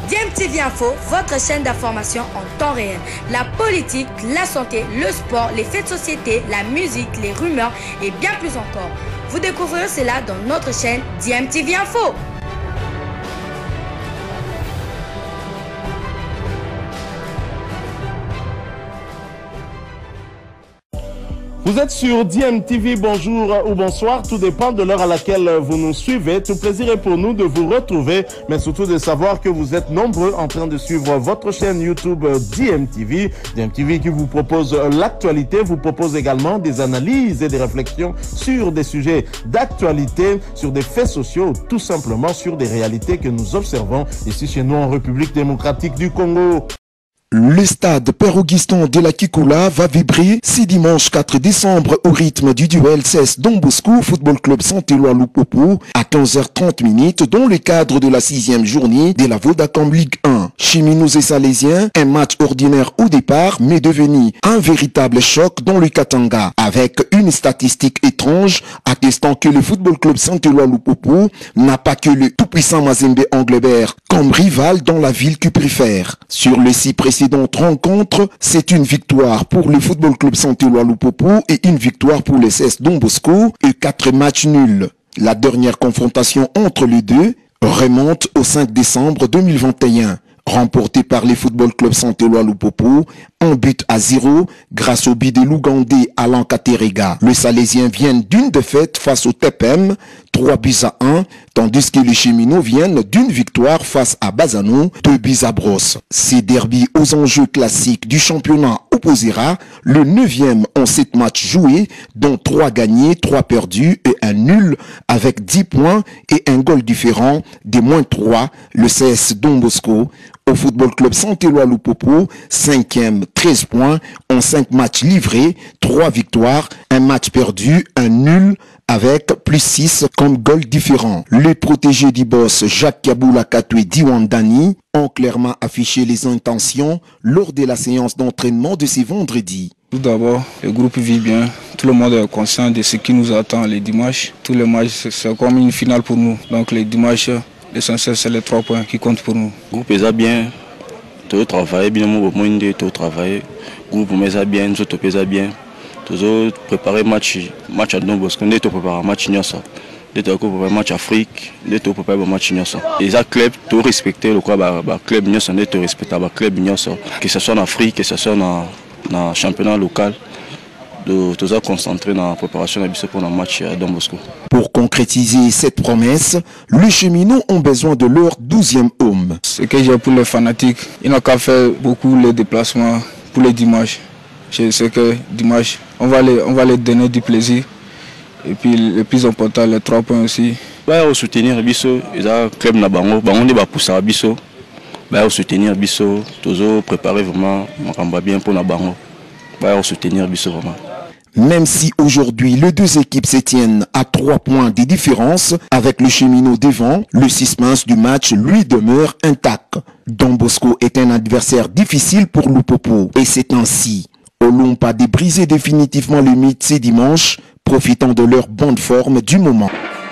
DMTV Info, votre chaîne d'information en temps réel. La politique, la santé, le sport, les faits de société, la musique, les rumeurs et bien plus encore. Vous découvrirez cela dans notre chaîne DMTV Info. Vous êtes sur DMTV, bonjour ou bonsoir, tout dépend de l'heure à laquelle vous nous suivez. Tout plaisir est pour nous de vous retrouver, mais surtout de savoir que vous êtes nombreux en train de suivre votre chaîne YouTube DMTV. DMTV qui vous propose l'actualité, vous propose également des analyses et des réflexions sur des sujets d'actualité, sur des faits sociaux, tout simplement sur des réalités que nous observons ici chez nous en République démocratique du Congo. Le stade Père Augustin de la Kikoula va vibrer ce dimanche 4 décembre au rythme du duel CES Don Bosco Football Club Saint-Éloi Lupopo à 15h30 dans le cadre de la 6e journée de la Vodacom Ligue 1. Cheminots et Salésiens, un match ordinaire au départ mais devenu un véritable choc dans le Katanga avec une statistique étrange attestant que le Football Club Saint-Éloi Lupopo n'a pas que le tout-puissant Mazembe Anglebert comme rival dans la ville qu'il préfère. Sur le site précédent rencontre, c'est une victoire pour le Football Club Saint-Éloi Lupopo et une victoire pour le CES Don Bosco et 4 matchs nuls. La dernière confrontation entre les deux remonte au 5 décembre 2021. Remporté par les Football Club Saint-Éloi Lupopo, 1-0 grâce au but de Lugandé à l'Ankaterega. Le Salésien vient d'une défaite face au TPM, 3-1, tandis que les Cheminots viennent d'une victoire face à Bazano, 2-Bros. Ces derbys aux enjeux classiques du championnat opposera le 9e en 7 matchs joués, dont 3 gagnés, 3 perdus et un nul avec 10 points et un goal différent des -3, le CS Don Bosco. Au Football Club Saint-Éloi Lupopo, 5e, 13 points en 5 matchs livrés, 3 victoires, un match perdu, un nul avec +6 comme goal différent. Les protégés du boss Jacques Kaboula Katoué Diwandani ont clairement affiché les intentions lors de la séance d'entraînement de ce vendredi. Tout d'abord, le groupe vit bien. Tout le monde est conscient de ce qui nous attend les dimanches. Tous les matchs, c'est comme une finale pour nous. Donc les dimanches, l'essentiel, c'est les 3 points qui comptent pour nous. Le groupe est bien. Tout travail bien, tout travail. Le groupe est bien, nous sommes bien. Toujours préparer match à Don Bosco, nous préparer match Nyonso. Nous préparer match Afrique, nous préparer match Nyonso. Les clubs, tout respecter le club Nyonso, nous respecter le club Nyonso. Que ce soit en Afrique, que ce soit dans le championnat local. De tout ça concentrer dans la préparation pour le match à Don Bosco. Pour concrétiser cette promesse, les Cheminots ont besoin de leur 12e homme. Ce que j'ai pour les fanatiques, ils n'ont qu'à faire beaucoup les déplacements pour les dimanches. Je sais que dimanche, on va les donner du plaisir. Et puis le plus important, les 3 points aussi. On soutenir Bisso, ils ont club na bango, bango ne va pousser Bisso. On soutenir Bisso, toujours préparer vraiment bien pour na bango. On soutenir Bisso vraiment. Même si aujourd'hui les deux équipes se tiennent à 3 points de différence avec le Cheminot devant, le suspense du match lui demeure intact. Don Bosco est un adversaire difficile pour Lupopo et c'est ainsi Olumpa de briser définitivement le mythe ce dimanche, profitant de leur bonne forme du moment.